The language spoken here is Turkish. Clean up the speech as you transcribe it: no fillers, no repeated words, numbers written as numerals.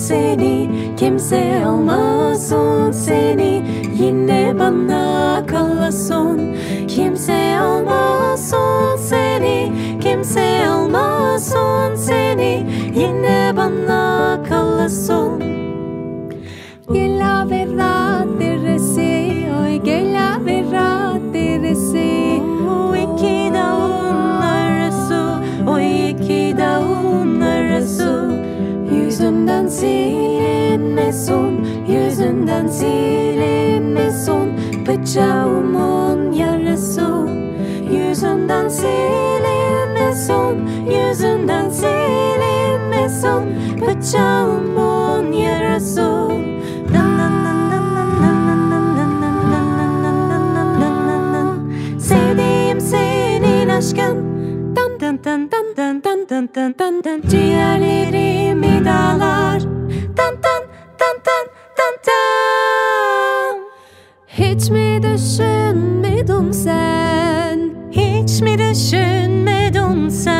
seni, kimse almasun seni, yine bana kalasun. Kimse almasun seni, kimse almasun seni, yine bana kalasun. Gelavera, Deresi, oy Gelavera, Deresi. O iki dağın arası, o iki dağın arası. Yüzünden silinmesun, yüzünden silinmesun. Biçağumun yarası. Yüzünden silinmesun, yüzünden silinmesun. Biçağumun yarası. Sevdiğim senin aşkın. Ciğerlerimi dağlar. Hiç mi düşünmedun sen? Hiç mi düşünmedun sen?